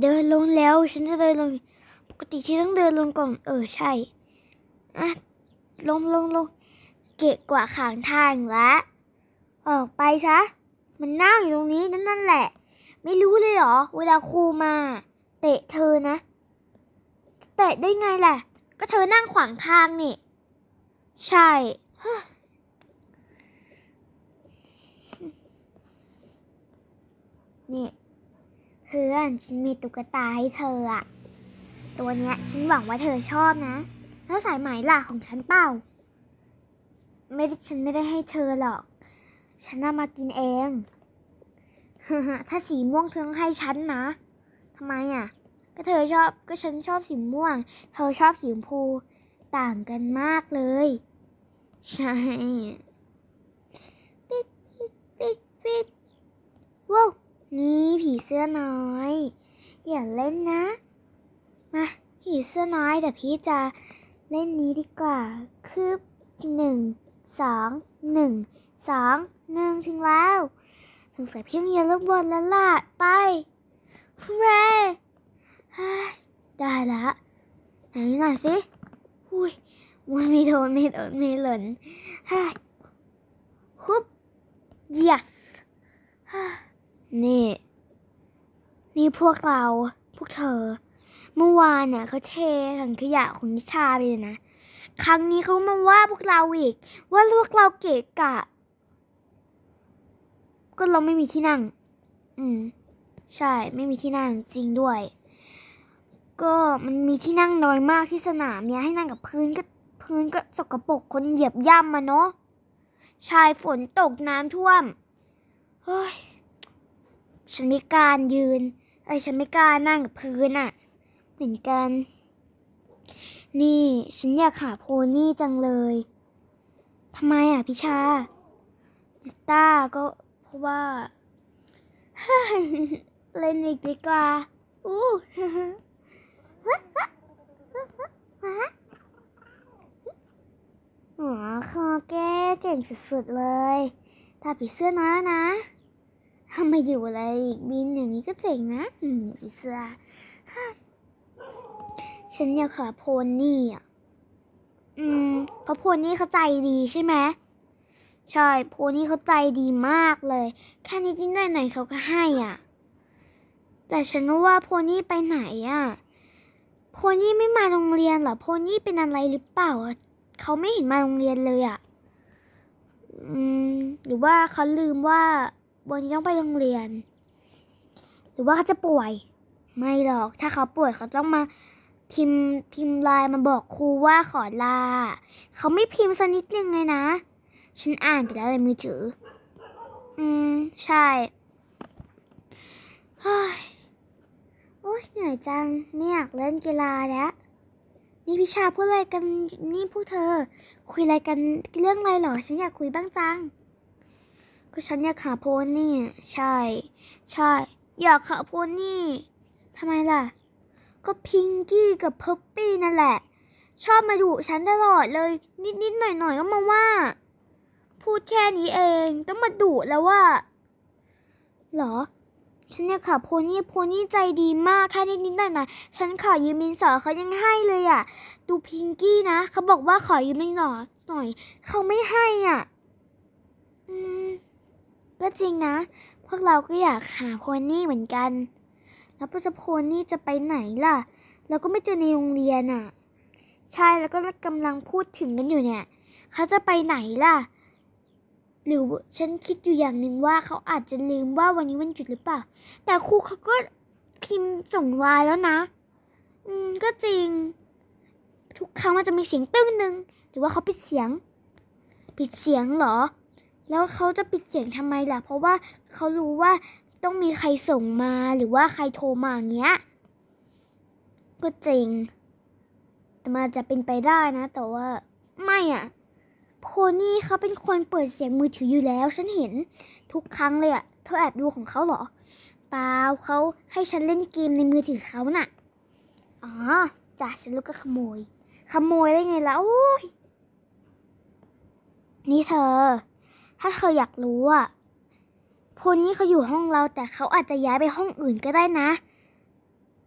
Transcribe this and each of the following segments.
เดินลงแล้วฉันจะเดินลงปกติที่ต้องเดินลงก่อนใช่อ่ะลงเกะกว่าขางทางแล้วออกไปซะมันนั่งอยู่ตรงนี้นั่นแหละไม่รู้เลยเหรอเวลาครูมาเตะเธอนะเตะได้ไงล่ะก็เธอนั่งขวางทางนี่ใช่นี่เพื่อนฉันมีตุ๊กตาให้เธออะตัวเนี้ยฉันหวังว่าเธอชอบนะแล้วสายไหมล่ะของฉันเปล่าฉันไม่ได้ให้เธอหรอกฉันนำมากินเองถ้าสีม่วงเธอต้องให้ฉันนะทำไมอ่ะก็เธอชอบก็ฉันชอบสีม่วงเธอชอบสีชมพูต่างกันมากเลยใช่ปิดว้าวนี่ผีเสื้อน้อยอย่าเล่นนะมาผีเสื้อน้อยแต่พี่จะเล่นนี้ดีกว่าคือ1 2 1ถึงแล้วสงสัยพี่ต้องเรียนลูกบอลแล้วล่ะไปฮูเร่ได้ละไหนหน่อยสิอุ้ยไม่โดนไม่หล่นฮุบ yes นี่พวกเธอเมื่อวานเนี่ยเขาเทถังขยะของนิชาไปเลยนะครั้งนี้เขามาว่าพวกเราอีกว่าพวกเราเกะกะก็เราไม่มีที่นั่งใช่ไม่มีที่นั่งจริงด้วยก็มันมีที่นั่งน้อยมากที่สนามเนี่ยให้นั่งกับพื้นก็สกปรกคนเหยียบย่ำมาเนาะใช่ฝนตกน้ำท่วมเฮ้ยฉันไม่กล้ายืนฉันไม่กล้านั่งกับพื้นอ่ะเหมือนกันนี่ฉันอยากหาโพนี่จังเลยทำไมอ่ะพิชาลิต้าก็เพราะว่าเล่นอีกดีกว่าคอแก้เก่งสุดๆเลยตาผีเสื้อน้อยนะทำไมอยู่อะไรอีกบินอย่างนี้ก็เจ๋งนะผีเสื้อฉันอยากหาโพนี่อ่ะเพราะโพนี่เขาใจดีใช่ไหมใช่โพนี่เขาใจดีมากเลยแค่นิดหน่อยเขาก็ให้อ่ะแต่ฉันว่าโพนี่ไปไหนอ่ะโพนี่ไม่มาโรงเรียนเหรอโพนี่เป็นอะไรหรือเปล่าเขาไม่เห็นมาโรงเรียนเลยอ่ะหรือว่าเขาลืมว่าวันนี้ต้องไปโรงเรียนหรือว่าเขาจะป่วยไม่หรอกถ้าเขาป่วยเขาต้องมาพิมพ์ไลน์มาบอกครูว่าขอลาเขาไม่พิมพ์สักนิดนึงเลยนะฉันอ่านไปแล้วในมือถือใช่เฮ้ยโอ๊ยเหนื่อยจังไม่อยากเล่นกีฬาแล้วนี่พิชาพูดอะไรกันนี่พวกเธอคุยอะไรกันเรื่องอะไรหรอฉันอยากคุยบ้างจังก็ฉันอยากหาโพนี่ใช่อยากหาโพนี่ทำไมล่ะก็พิงกี้กับพัปปี้นั่นแหละชอบมาดุฉันตลอดเลยนิดหน่อยก็มาว่าพูดแค่นี้เองต้องมาดุแล้วว่าหรอฉันอยากขอโพนี่ใจดีมากแค่นิดหน่อยฉันขอยืมดินสอเขายังให้เลยอ่ะดูพิงกี้นะเขาบอกว่าขอยืมดินสอหน่อยเขาไม่ให้อ่ะก็จริงนะพวกเราก็อยากหาโพนี่เหมือนกันแล้วโพนี่จะไปไหนล่ะเราก็ไม่เจอในโรงเรียนอ่ะใช่แล้วก็กำลังพูดถึงกันอยู่เนี่ยเขาจะไปไหนล่ะหรือฉันคิดอยู่อย่างหนึ่งว่าเขาอาจจะลืมว่าวันนี้วันหยุดหรือเปล่าแต่ครูเขาก็พิมพ์ส่งไลน์แล้วนะก็จริงทุกครั้งมันจะมีเสียงตึ้งนึงหรือว่าเขาปิดเสียงเหรอแล้วเขาจะปิดเสียงทำไมล่ะเพราะว่าเขารู้ว่าต้องมีใครส่งมาหรือว่าใครโทรมาอย่างเงี้ยก็จริงแต่มันจะเป็นไปได้นะแต่ว่าไม่อ่ะโพนี่เขาเป็นคนเปิดเสียงมือถืออยู่แล้วฉันเห็นทุกครั้งเลยอ่ะเธอแอบดูของเขาเหรอเปล่าเขาให้ฉันเล่นเกมในมือถือเขาน่ะอ๋อจ้ะฉันรู้ก็ขโมยได้ไงล่ะโอ้ยนี่เธอถ้าเธออยากรู้อ่ะโพนี่เขาอยู่ห้องเราแต่เขาอาจจะย้ายไปห้องอื่นก็ได้นะ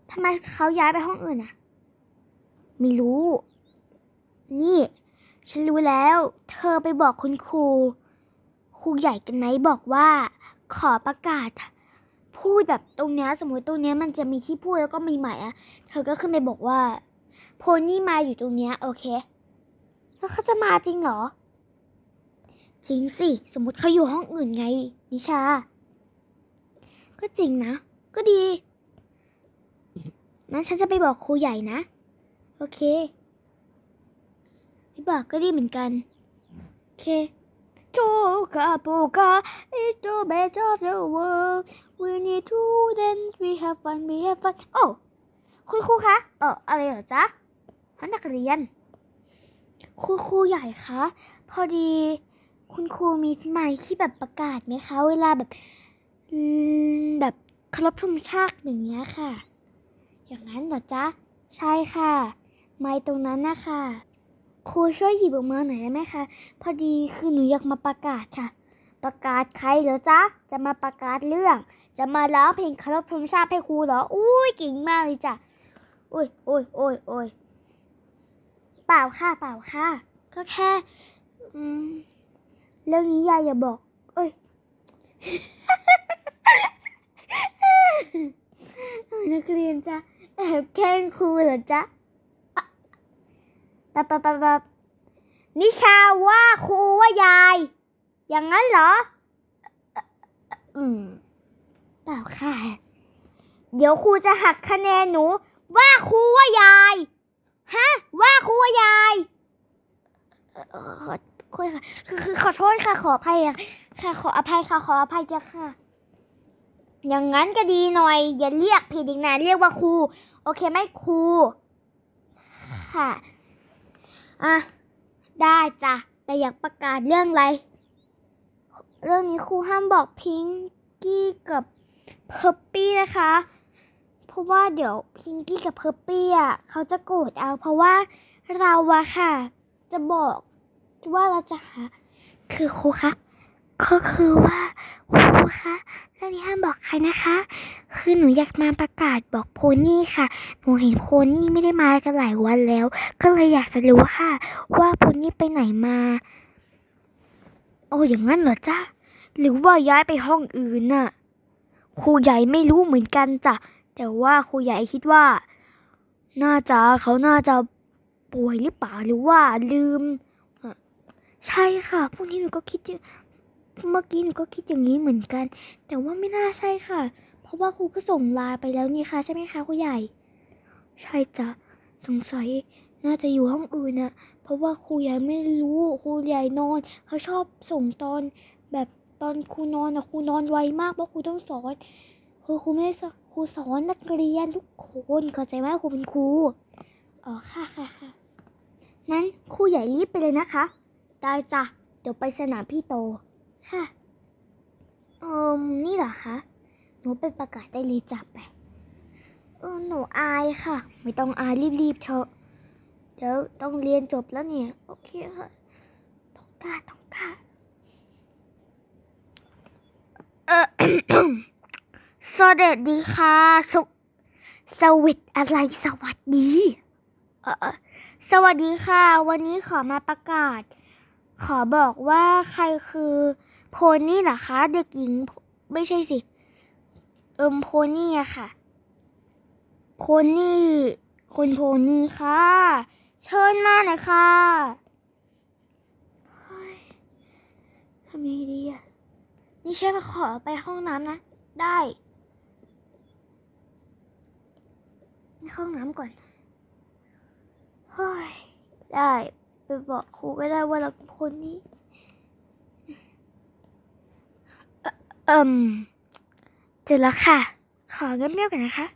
ทำไมเขาย้ายไปห้องอื่นอ่ะไม่รู้นี่ฉันรู้แล้วเธอไปบอกคุณครูใหญ่กันไหมบอกว่าขอประกาศพูดแบบตรงเนี้ยสมมติตรงเนี้ยมันจะมีที่พูดแล้วก็มีใหม่อ่ะเธอก็ขึ้นไปบอกว่าโพนี่มาอยู่ตรงเนี้ยโอเคแล้วเขาจะมาจริงเหรอจริงสิสมมติเขาอยู่ห้องอื่นไงนิชาก็จริงนะก็ดีงั้นฉันจะไปบอกครูใหญ่นะโอเคไม่บอกก็ดีเหมือนกันโอเคโจกาโปกา is the best of the world we need to dance we have fun we have fun โอ้คุณครูคะอะไรเหรอจ๊ะนักเรียนครูใหญ่คะพอดีคุณครูมีไมค์ที่แบบประกาศไหมคะเวลาแบบเคารพธงชาติอย่างเงี้ยค่ะอย่างนั้นเหรอจ๊ะใช่ค่ะไมค์ตรงนั้นนะคะครูช่วยหยิบออกมาหน่อยได้ไหมคะพอดีคือหนูอยากมาประกาศค่ะประกาศใครเหรอจ๊ะจะมาประกาศเรื่องจะมาร้องเพลงเคารพธงชาติให้ครูเหรออุ้ยเก่งมากเลยจ้ะโอ้ยเปล่าค่ะก็แค่เรื่องนี้ยายอย่าบอกนักเรียนจะแอบแกล้งครูเหรอจ๊ะปั๊บนิชาว่าครูว่ายายอย่างนั้นเหรอเปล่าค่ะเดี๋ยวครูจะหักคะแนนหนูว่าครูว่ายายฮะว่าครูว่ายายขอโทษค่ะขออภัยค่ะขออภัยจ้ะค่ะอย่างนั้นก็ดีหน่อยอย่าเรียกผิดอีกนะเรียกว่าครูโอเคไหมครูค่ะได้จ้ะแต่อยากประกาศเรื่องอะไรเรื่องนี้ครูห้ามบอกพิงกี้กับเพิร์ปปี้นะคะเพราะว่าเดี๋ยวพิงกี้กับเพิร์ปปี้เขาจะโกรธเอาเพราะว่าเราค่ะจะบอกว่าเราจะหาคือครูคะก็คือว่าครูคะเรื่องนี้ห้ามบอกใครนะคะคือหนูอยากมาประกาศบอกโพนี่ค่ะหนูเห็นโพนี่ไม่ได้มากันหลายวันแล้วก็เลยอยากจะรู้ค่ะว่าโพนี่ไปไหนมาโอ้อย่างนั้นเหรอจ๊ะหรือว่าย้ายไปห้องอื่นน่ะครูใหญ่ไม่รู้เหมือนกันจ้ะแต่ว่าครูใหญ่คิดว่าเขาน่าจะป่วยหรือเปล่าหรือว่าลืมใช่ค่ะพวกนี้หนูก็คิดเมื่อกี้หนูก็คิดอย่างนี้เหมือนกันแต่ว่าไม่น่าใช่ค่ะเพราะว่าครูก็ส่งไลน์ไปแล้วนี่ค่ะใช่ไหมคะครูใหญ่ใช่จ้ะสงสัยน่าจะอยู่ห้องอื่นน่ะเพราะว่าครูใหญ่ไม่รู้ครูใหญ่นอนเขาชอบส่งตอนแบบตอนครูนอนครูนอนไวมากเพราะครูต้องสอนครูไม่ได้ครูสอนนักเรียนทุกคนเข้าใจไหมครูเป็นครูค่ะนั้นครูใหญ่รีบไปเลยนะคะได้จ้ะเดี๋ยวไปสนามพี่โตค่ะนี่เหรอคะหนูไปประกาศได้เลยจ้ะไปหนูอายค่ะไม่ต้องอายรีบเถอะเดี๋ยวต้องเรียนจบแล้วเนี่ยโอเคค่ะต้องกล้าสวัสดีค่ะสวิตอะไรสวัสดีสวัสดีค่ะวันนี้ขอมาประกาศขอบอกว่าใครคือโพนี่เหรอคะเด็กหญิงไม่ใช่สิโพนี่อะค่ะโพนี่คุณโพนี่ค่ะเชิญมาหน่อยค่ะทำยังไงดีอะนี่ใช่มาขอไปห้องน้ำนะได้เข้าห้องน้ำก่อนได้ไปบอกครูก็ได้ว่าเราโพนี่เจอแล้วค่ะขอเงียบๆกันนะคะ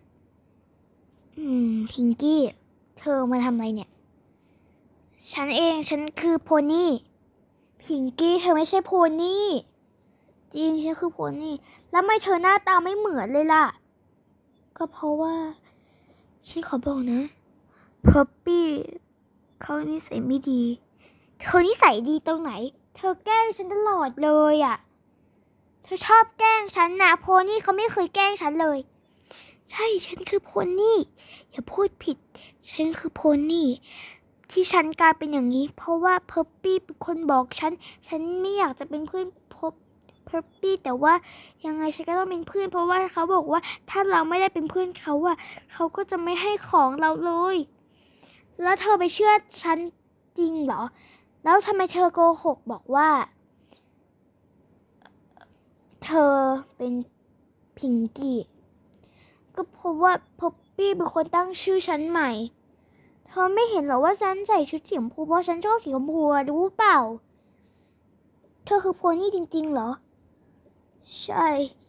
พิงกี้เธอมาทำอะไรเนี่ยฉันคือโพนี่พิงกี้เธอไม่ใช่โพนี่จริงฉันคือโพนี่แล้วไม่เธอหน้าตาไม่เหมือนเลยล่ะก็เพราะว่าฉันขอบอกนะพัปปี้เขานิสัยไม่ดีเธอนิสัยดีตรงไหนเธอแกล้งฉันตลอดเลยเธอชอบแกล้งฉันนะโพนี่เขาไม่เคยแกล้งฉันเลยใช่ฉันคือโพนี่อย่าพูดผิดฉันคือโพนี่ที่ฉันกลายเป็นอย่างนี้เพราะว่าเพอร์ปี้เป็นคนบอกฉันไม่อยากจะเป็นเพื่อนเพอร์ปี้แต่ว่ายังไงฉันก็ต้องเป็นเพื่อนเพราะว่าเขาบอกว่าถ้าเราไม่ได้เป็นเพื่อนเขาอะเขาก็จะไม่ให้ของเราเลยแล้วเธอไปเชื่อฉันจริงเหรอแล้วทำไมเธอโกหกบอกว่าเธอเป็นพิงกี้ก็เพราะว่าพอปปี้เป็นคนตั้งชื่อฉันใหม่เธอไม่เห็นหรอว่าฉันใส่ชุดสีชมพูเพราะฉันชอบสีชมพูรู้เปล่าเธอคือโพนี่จริงๆเหรอใช่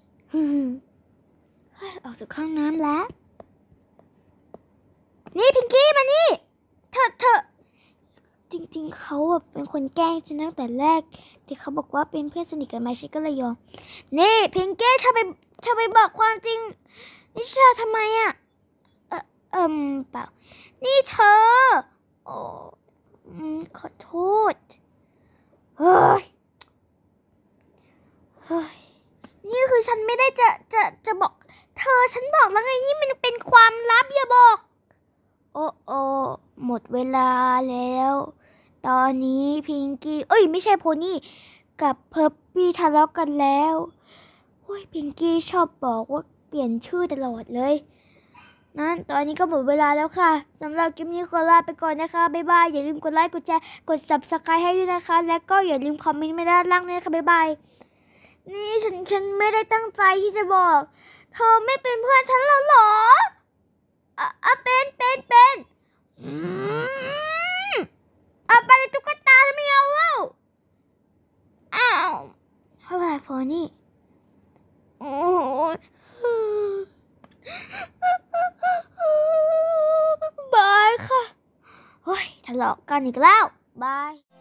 ออกจากห้องน้ำแล้วนี่พิงกี้มานี่เธอจริงๆเขาเป็นคนแกล้งฉันตั้งแต่แรกที่เขาบอกว่าเป็นเพื่อนสนิทกันมาฉันก็เลยยอมนี่พิงกี้เธอไปบอกความจริงนิชาทำไมอะเปล่านี่เธอโอ้ขอโทษเฮ้ยนี่คือฉันไม่ได้จะบอกเธอฉันบอกแล้วไงนี่มันเป็นความลับอย่าบอกโอ้หมดเวลาแล้วตอนนี้พิงกี้ไม่ใช่โพนี่กับเพิร์ปปี้ทะเลาะกันแล้วโอ้ยพิงกี้ชอบบอกว่าเปลี่ยนชื่อตลอดเลยนั้นตอนนี้ก็หมดเวลาแล้วค่ะสำหรับคลิปนี้ขอลาไปก่อนนะคะบ๊ายบายอย่าลืมกดไลค์กดแชร์กด Subscribe ให้ด้วยนะคะและก็อย่าลืมคอมเมนต์มาด้านล่างด้วยนะคะบ๊ายบายนี่ฉันไม่ได้ตั้งใจที่จะบอกเธอไม่เป็นเพื่อนฉันแล้วเหรอเป็นไปเลยตุ๊กตาไม่เอาแล้วอ้าวเท่าไหร่โฟนี่โอ้ยบายค่ะเฮ้ยทะเลาะกันอีกแล้วบาย